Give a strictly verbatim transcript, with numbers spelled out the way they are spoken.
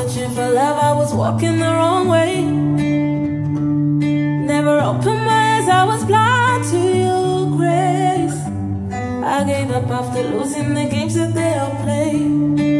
searching for love, I was walking the wrong way. Never opened my eyes, I was blind to your grace. I gave up after losing the games that they all play.